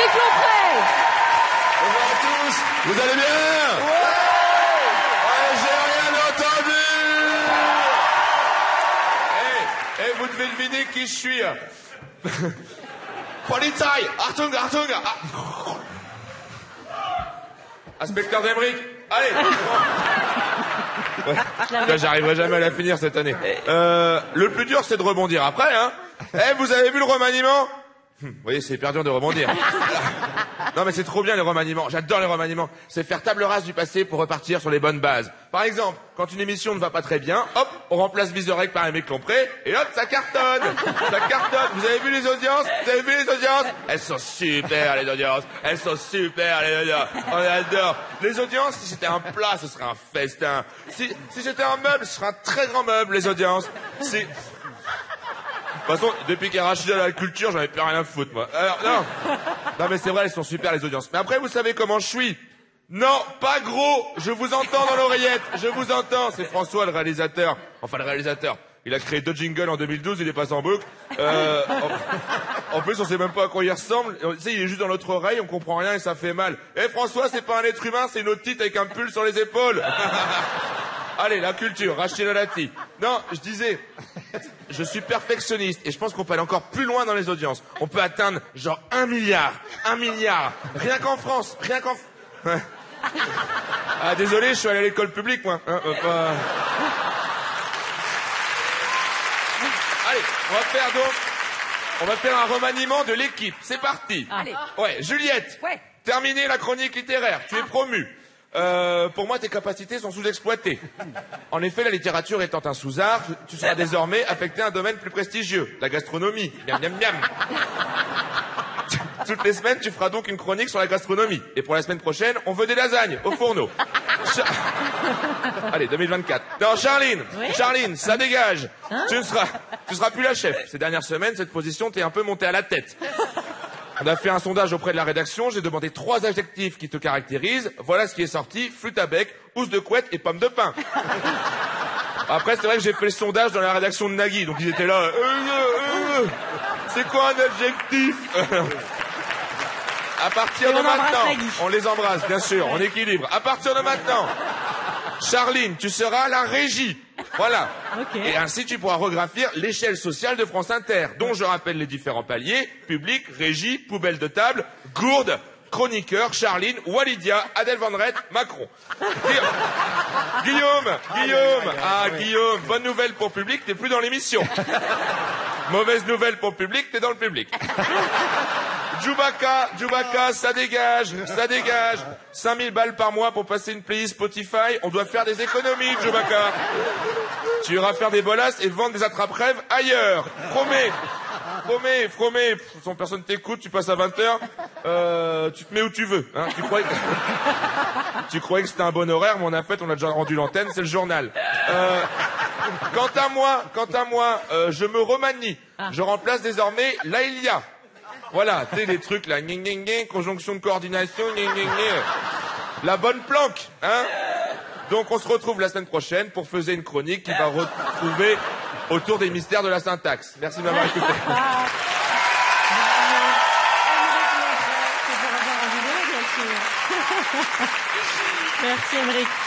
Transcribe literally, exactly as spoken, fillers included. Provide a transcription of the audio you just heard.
Émeric Lompré. Bonjour à tous, vous allez bien? Ouais, ouais, j'ai rien entendu. Eh, hey, hey, vous devez deviner qui je suis. Polizei, Achtung, Achtung. Ah. Inspecteur d'Emeric, allez. Ouais. Là, j'arriverai jamais à la finir cette année. Euh, le plus dur, c'est de rebondir après, hein. Eh, vous avez vu le remaniement? Vous voyez, c'est hyper dur de rebondir. Non, mais c'est trop bien les remaniements. J'adore les remaniements. C'est faire table rase du passé pour repartir sur les bonnes bases. Par exemple, quand une émission ne va pas très bien, hop, on remplace Vizorek par Émeric Lompré, et hop, ça cartonne. Ça cartonne. Vous avez vu les audiences? Vous avez vu les audiences? Elles sont super, les audiences. Elles sont super, les audiences. On adore. Les audiences, si c'était un plat, ce serait un festin. Si, si c'était un meuble, ce serait un très grand meuble, les audiences. Si... De toute façon, depuis qu'Arachide a la culture, j'en ai plus rien à foutre, moi. Alors, non. Non, mais c'est vrai, elles sont super, les audiences. Mais après, vous savez comment je suis? Non, pas gros. Je vous entends dans l'oreillette. Je vous entends. C'est François, le réalisateur. Enfin, le réalisateur. Il a créé deux jingles en deux mille douze, il est passé en boucle. Euh, en, en plus, on sait même pas à quoi il ressemble. Tu sais, il est juste dans notre oreille, on comprend rien et ça fait mal. Eh, François, c'est pas un être humain, c'est une otite avec un pull sur les épaules. Allez, la culture, Rachida Dati. Non, je disais, je suis perfectionniste et je pense qu'on peut aller encore plus loin dans les audiences. On peut atteindre genre un milliard, un milliard, rien qu'en France, rien qu'en... Ouais. Ah, désolé, je suis allé à l'école publique, moi. Hein, euh, pas... Allez, on va faire donc, on va faire un remaniement de l'équipe. C'est parti. Allez. Ouais, Juliette. Ouais. Terminé la chronique littéraire. Tu es promue. Euh, pour moi, tes capacités sont sous-exploitées. En effet, la littérature étant un sous-art, tu seras désormais affecté à un domaine plus prestigieux, la gastronomie. Miam, miam, miam. Toutes les semaines, tu feras donc une chronique sur la gastronomie. Et pour la semaine prochaine, on veut des lasagnes au fourneau. Char... Allez, deux mille vingt-quatre. Non, Charline, oui Charline, ça dégage. Hein? Tu ne seras, tu seras plus la chef. Ces dernières semaines, cette position t'est un peu montée à la tête. On a fait un sondage auprès de la rédaction, j'ai demandé trois adjectifs qui te caractérisent. Voilà ce qui est sorti, flûte à bec, housse de couette et pomme de pin. Après, c'est vrai que j'ai fait le sondage dans la rédaction de Nagui, donc ils étaient là... Euh, euh, euh, c'est quoi un adjectif? À partir de maintenant, on les embrasse, bien sûr, on équilibre. À partir de maintenant, Charline, tu seras la régie. Voilà. Okay. Et ainsi, tu pourras regraphir l'échelle sociale de France Inter, dont je rappelle les différents paliers: public, régie, poubelle de table, gourde, chroniqueur, Charline, Walidia, Adèle Van Rett, Macron. Guillaume, Guillaume, ah Guillaume, bonne nouvelle pour public, t'es plus dans l'émission. Mauvaise nouvelle pour public, t'es dans le public. Djoubaka, Djoubaka, ça dégage, ça dégage. cinq mille balles par mois pour passer une playlist Spotify, on doit faire des économies, Djoubaka. Tu iras faire des bolasses et vendre des attrape-rêves ailleurs. Promets, promets, promets. Sans personne t'écoute, tu passes à vingt heures, euh, tu te mets où tu veux. Hein. Tu croyais que, tu croyais que c'était un bon horaire, mais en fait, on a déjà rendu l'antenne, c'est le journal. Euh, quant à moi, quant à moi, euh, je me remanie. Je remplace désormais Laïlia. Voilà, tu sais, les trucs là, gning, gning, gning, conjonction de coordination, gning, gning, gning. La bonne planque, hein. Donc on se retrouve la semaine prochaine pour faire une chronique qui va retrouver autour des mystères de la syntaxe. Merci de m'avoir écouté. Merci Émeric.